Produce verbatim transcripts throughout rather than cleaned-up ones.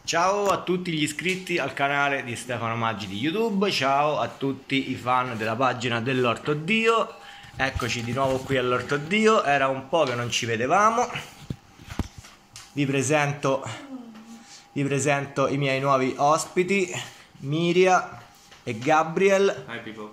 Ciao a tutti gli iscritti al canale di Stefano Maggi di YouTube, ciao a tutti i fan della pagina dell'Orto Dio. Eccoci di nuovo qui all'Orto Dio, era un po' che non ci vedevamo. Vi presento, vi presento i miei nuovi ospiti, Miria e Gabriel. Hi people.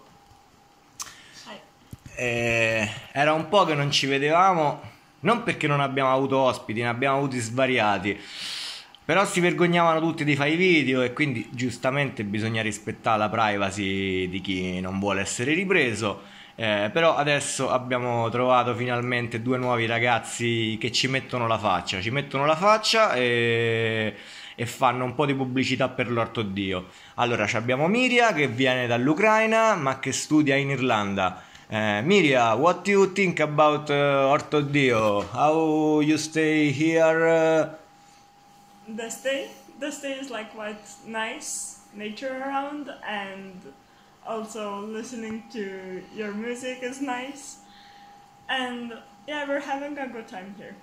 Hi. Eh, era un po' che non ci vedevamo, non perché non abbiamo avuto ospiti, ne abbiamo avuti svariati. Però si vergognavano tutti di fare i video e quindi giustamente bisogna rispettare la privacy di chi non vuole essere ripreso. Eh, però adesso abbiamo trovato finalmente due nuovi ragazzi che ci mettono la faccia, ci mettono la faccia e, e fanno un po' di pubblicità per l'Orto Dio. Allora abbiamo Miria che viene dall'Ucraina ma che studia in Irlanda. Uh, Miria, what do you think about uh, Orto Dio? How you stay here? Uh... The stay, the stay is like quite nice, nature around, and also listening to your music is nice. And yeah, we're having a good time here.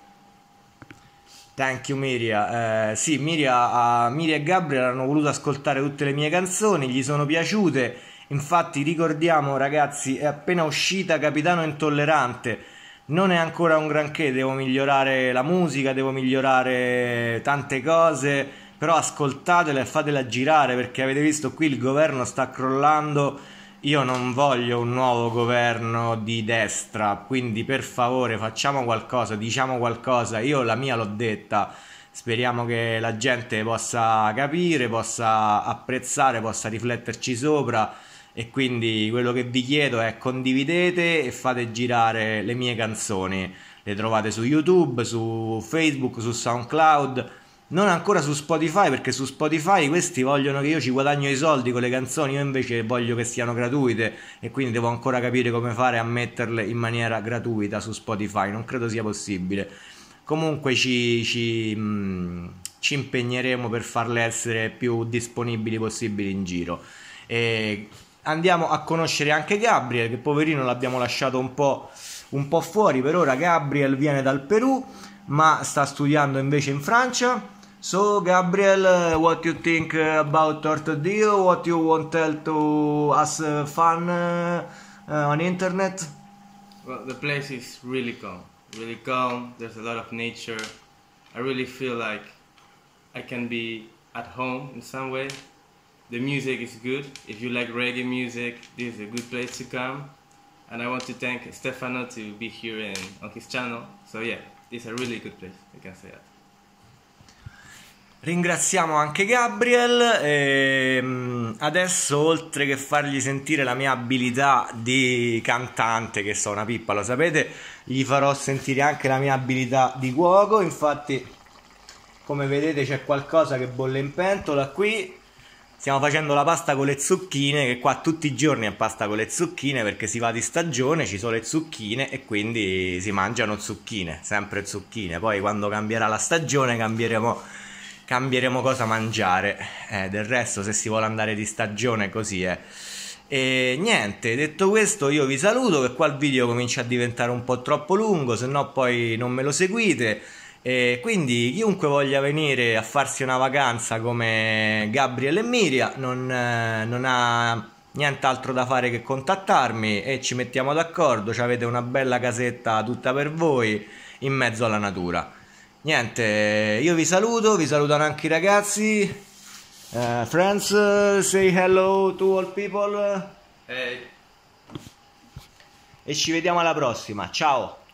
Thank you Miria. Eh, sì, Miria, uh, Miria e Gabriel hanno voluto ascoltare tutte le mie canzoni, gli sono piaciute. Infatti ricordiamo ragazzi, è appena uscita Capitano Intollerante. Non è ancora un granché, devo migliorare la musica, devo migliorare tante cose, però ascoltatela e fatela girare perché avete visto qui il governo sta crollando. Io non voglio un nuovo governo di destra, quindi per favore facciamo qualcosa, diciamo qualcosa. Io la mia l'ho detta, speriamo che la gente possa capire, possa apprezzare, possa rifletterci sopra. E quindi quello che vi chiedo è condividete e fate girare le mie canzoni. Le trovate su YouTube, su Facebook, su SoundCloud, non ancora su Spotify perché su Spotify questi vogliono che io ci guadagno i soldi con le canzoni, io invece voglio che siano gratuite e quindi devo ancora capire come fare a metterle in maniera gratuita su Spotify, non credo sia possibile. Comunque ci, ci, mh, ci impegneremo per farle essere più disponibili possibili in giro. E andiamo a conoscere anche Gabriel, che poverino l'abbiamo lasciato un po', un po' fuori. Per ora Gabriel viene dal Perù, ma sta studiando invece in Francia. So Gabriel, what you think about Orto Dio? What you want to tell to us uh, fun uh, uh, on internet? Well, the place is really calm, really calm. There's a lot of nature. I really feel like I can be at home in some way. The music is good. If you like reggae music, this is a good place to come. And I want to thank Stefano to be here in, on his channel. So yeah, this is a really good place, I can say that. Ringraziamo anche Gabriel e adesso oltre che fargli sentire la mia abilità di cantante, che so una pippa, lo sapete, gli farò sentire anche la mia abilità di cuoco. Infatti come vedete c'è qualcosa che bolle in pentola qui. Stiamo facendo la pasta con le zucchine, che qua tutti i giorni è pasta con le zucchine perché si va di stagione, ci sono le zucchine e quindi si mangiano zucchine, sempre zucchine. Poi quando cambierà la stagione cambieremo, cambieremo cosa mangiare, eh, del resto se si vuole andare di stagione così è. E niente, detto questo io vi saluto, che qua il video comincia a diventare un po' troppo lungo, se no poi non me lo seguite. E quindi chiunque voglia venire a farsi una vacanza come Gabriel e Miria non, eh, non ha nient'altro da fare che contattarmi e ci mettiamo d'accordo. Avete una bella casetta tutta per voi in mezzo alla natura. Niente, io vi saluto, vi salutano anche i ragazzi. uh, Friends, uh, say hello to all people. Hey. E ci vediamo alla prossima, ciao.